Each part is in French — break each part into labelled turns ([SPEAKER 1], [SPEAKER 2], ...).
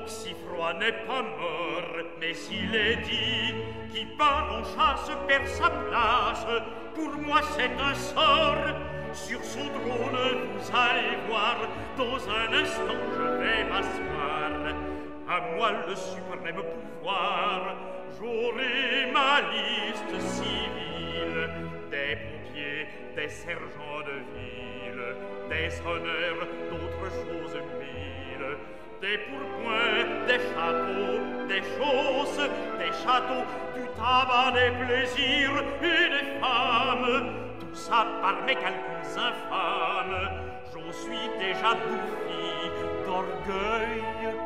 [SPEAKER 1] si froid n'est pas mort, mais il est dit, qui part en chasse perd sa place. Pour moi c'est un sort, sur son trône vous allez voir, dans un instant je vais m'asseoir. À moi le suprême pouvoir, j'aurai ma liste civile, des pompiers, des sergents de ville, des honneurs, d'autres choses mille, des pourpoints, des chapeaux, des choses, des châteaux, du tabac, des plaisirs et des femmes, tout ça par mes calculs infâmes, j'en suis déjà bouffi d'orgueil.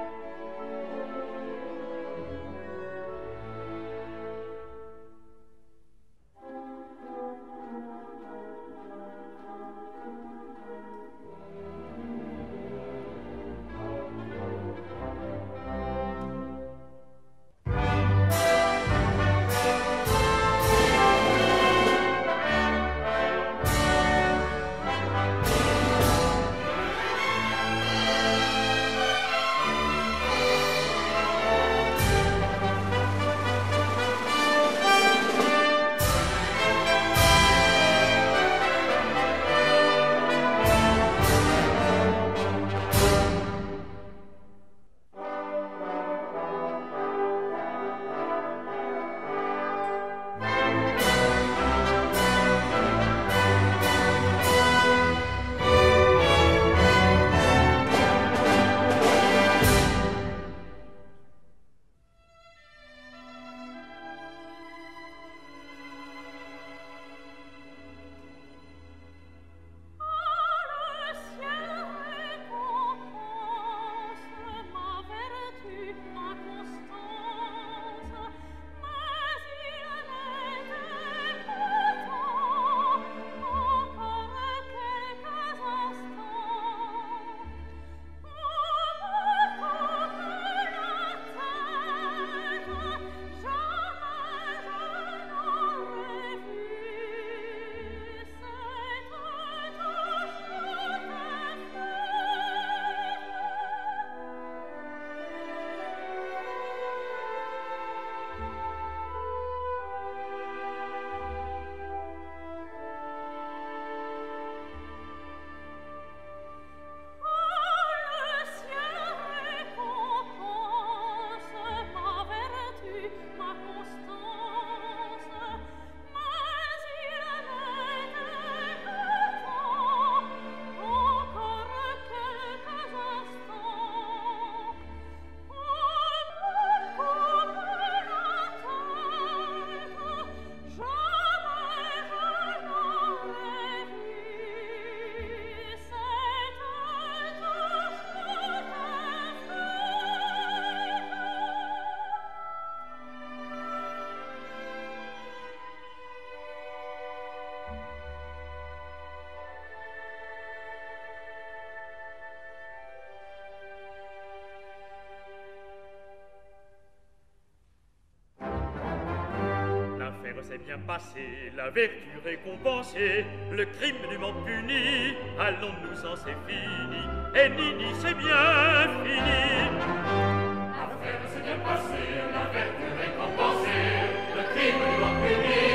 [SPEAKER 1] C'est bien passé, la vertu récompensée, le crime dûment puni, allons-nous-en, c'est fini, et Nini, c'est bien fini.
[SPEAKER 2] L'affaire s'est bien passée, la vertu récompensée, le crime dûment puni,